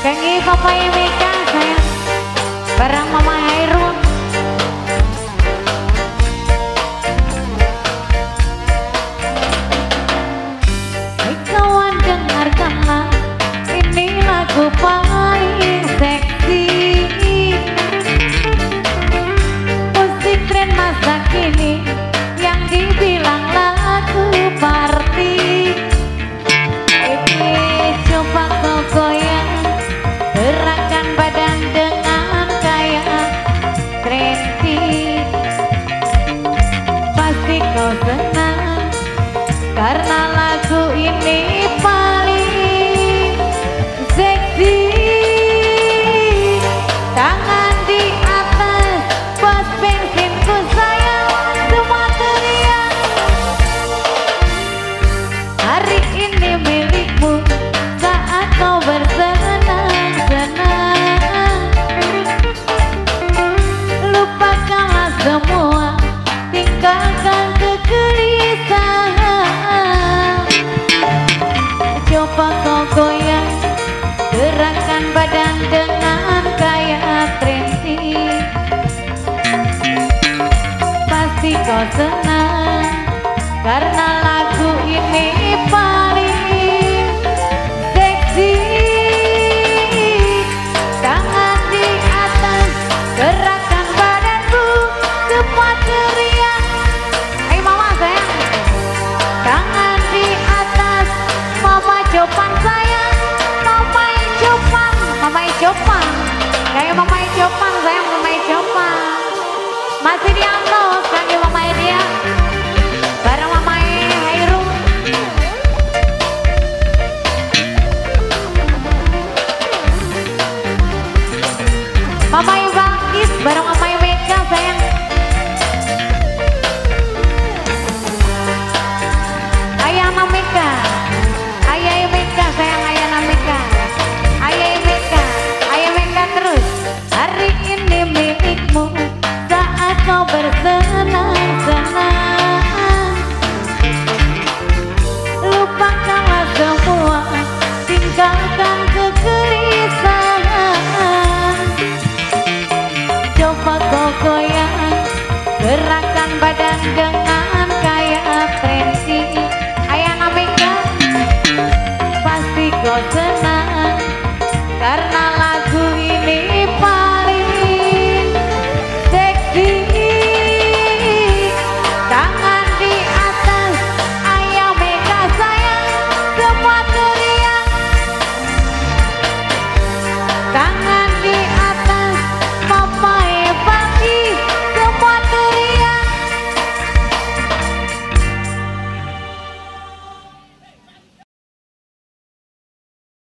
Kangi Papa Mika sayang, barang Mama Hairun. Hai kawan dengarkanlah, ini lagu paling seksi. Musik tren masa kini yang dibilang lagu party. Ini coba kau goyang, gerakan badan dengan gaya trendy. Pasti kau senang karena lagu ini paling seksi. Tangan di atas, bos bensinku sayang, semua teriak. Hari ini milikmu saat kau bersenang-senang. Lupakanlah semua, tinggalkan kegelisahan. Coba kau goyang, gerakan badan dengan gaya trendy. Pasti kau senang karena lagu ini paling seksi. Tangan di atas, gerakan badanku, semua teriak. Ayo mama sayang. Tangan di atas, mama Jopan sayang. Mama Jopan, mama Jopan. Kayak mama Jopan sayang, mama Jopan. Masih diangkat.